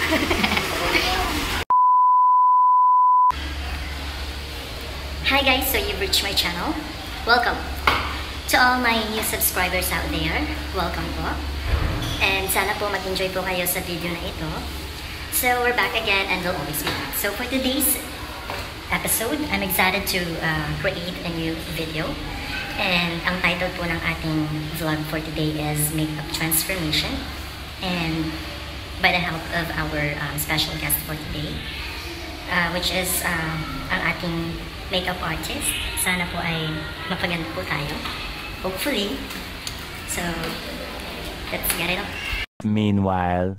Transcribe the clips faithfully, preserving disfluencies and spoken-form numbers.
Hi guys, so you've reached my channel. Welcome. To all my new subscribers out there, welcome po. And sana po mag-enjoy po kayo sa video na ito. So we're back again and we'll always be back. So for today's episode, I'm excited to uh, create a new video. And ang title po ng ating vlog for today is Makeup Transformation. And by the help of our um, special guest for today, uh, which is uh, ang ating makeup artist. Sana po ay mapaganda po tayo. Hopefully. So, let's get it on. Meanwhile.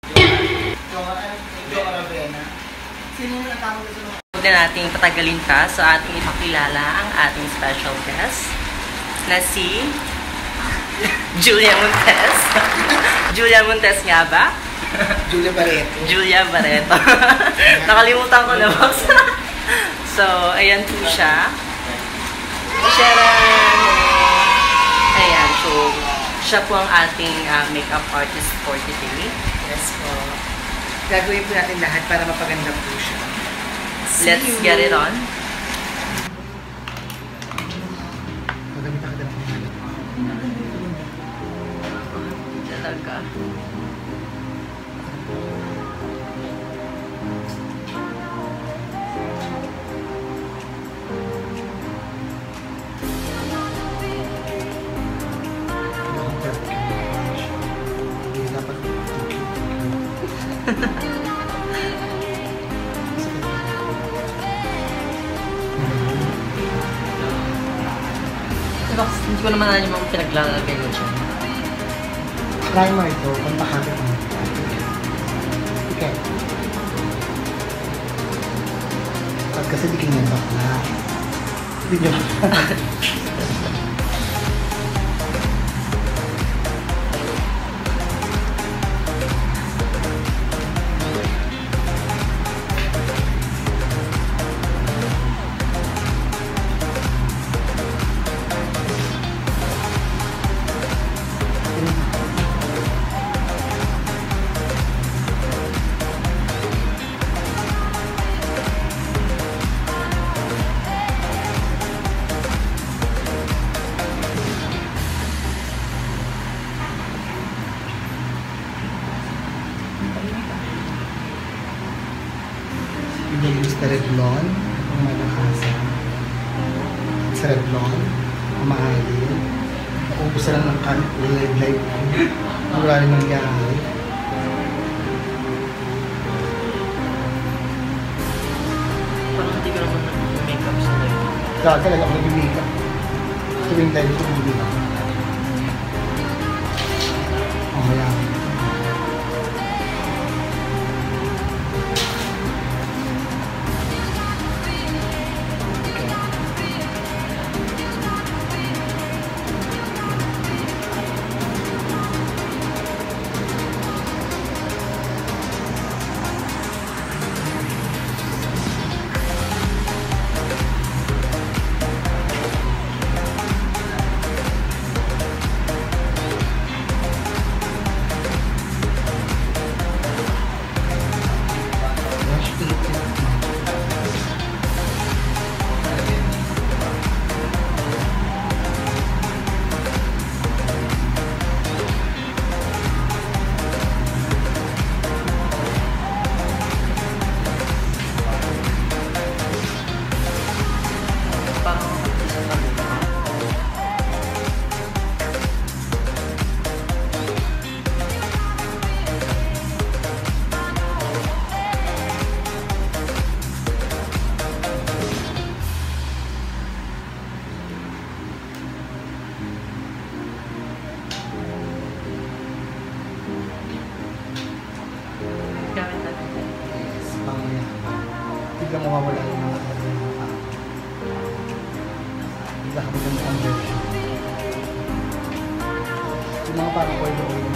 Huwag na nating patagalin pa so ating ipakilala ang ating special guest na si Julia Montes. Julia Montes nga ba? Julia Barreto. Julia Barreto. Nakalimutan ko na box. So, ayan po siya. Sharon! Ayan, so, siya po ang ating uh, makeup artist for today. Yes po. Gagawin po natin lahat para mapaganda po siya. Let's get it on. Talaga. Hindi ko naman alam yung pinaglalagay ko siya. Primer ito, pampakapit mo. Okay. At kasi di kinyan bakla. Hindi nyo. Use the Revlon, ang malakasan. Sa Revlon, ang mahalin. Naubos lang ng kan, live-live ko. Ang wala rin nangyari. Parang hindi ko naman nag-makeup sa live. Kaya talaga ako nag-makeup. Tuwing live ko nag-makeup. Oh, yan. Biglang mawawala yung mga kapatid. Biglang kapatid ng conversion. Yung mga parang oil oil.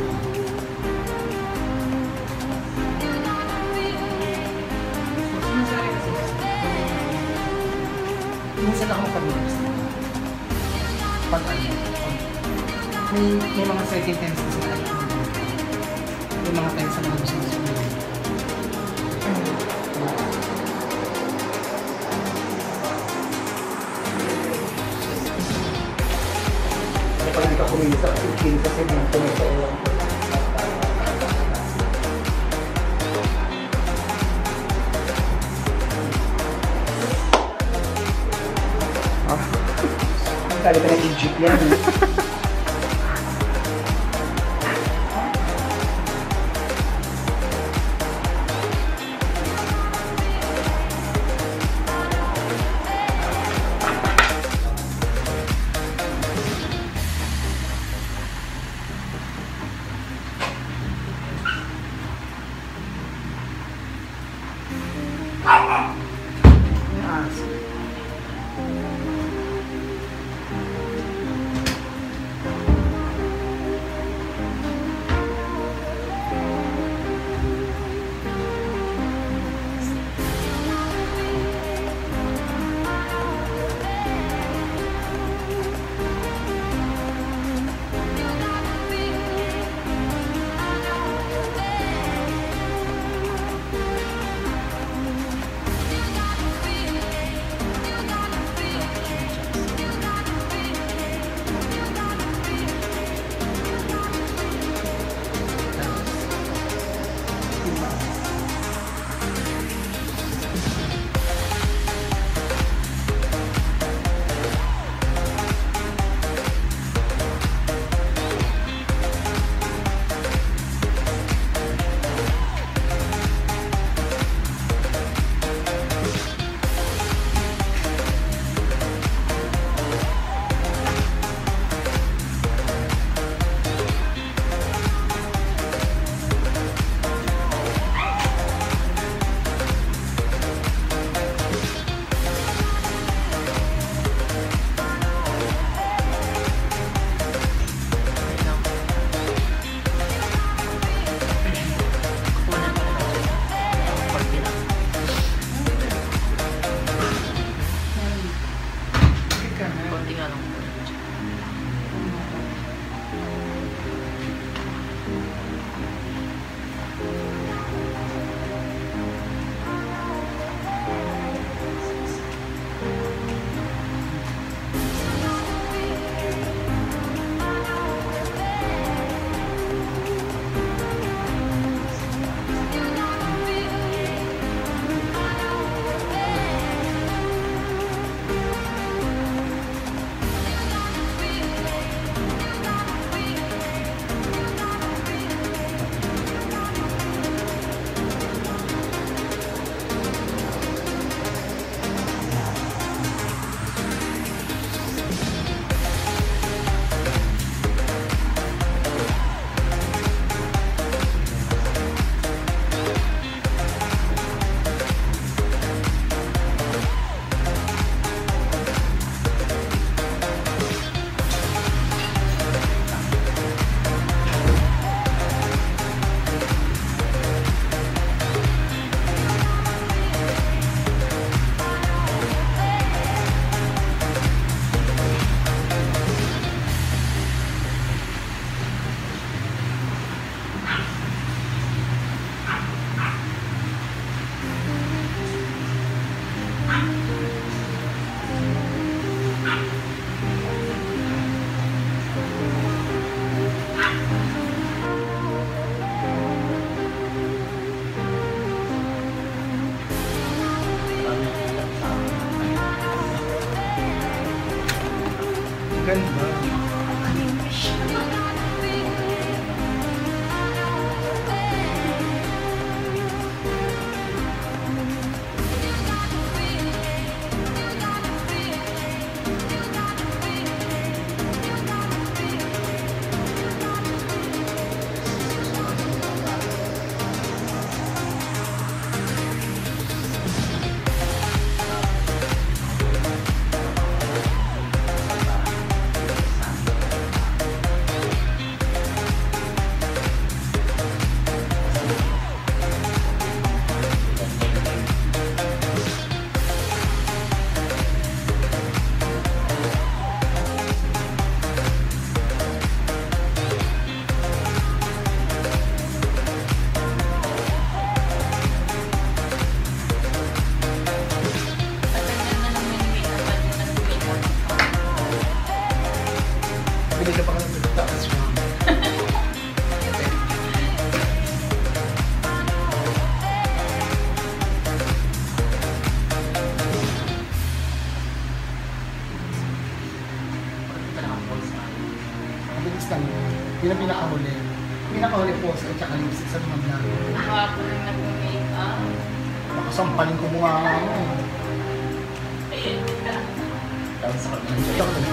Minsan ako pag-mix. Pag ano. May, may mga certain times na sila. May mga times na mga gusto na sila. Uy, sa ikin kasi dito na sa ulang. Ah. Kali pa ng Egypt yan. Yun ang pinakahuli. Pinakahuli po sa tsaka lipstick sa mga vlog. Ako rin nag-make-up. Nakasampalin ko mukha ako. Tapos ako Ito ko.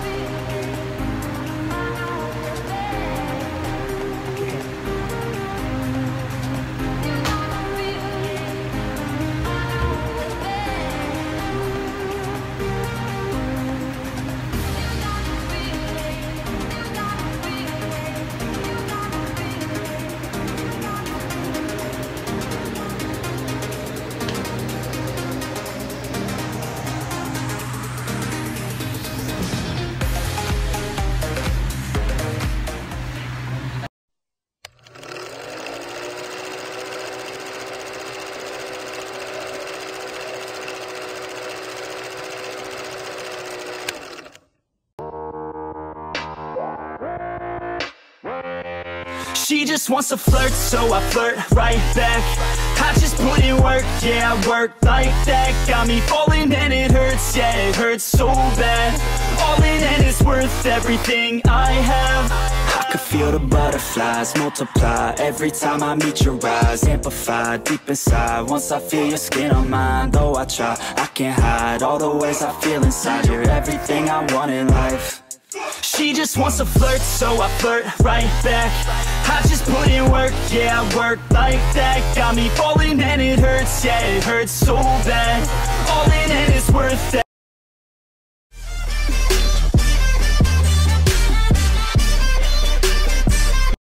She just wants to flirt, so I flirt right back. I just put in work, yeah, I work like that. Got me falling and it hurts, yeah, it hurts so bad. All in and it's worth everything I have. I could feel the butterflies multiply every time I meet your eyes. Amplify deep inside once I feel your skin on mine. Though I try, I can't hide all the ways I feel inside. You're everything I want in life. She just wants to flirt, so I flirt right back. I just put in work, yeah, I work like that. Got me falling and it hurts, yeah, it hurts so bad. All in and it's worth it.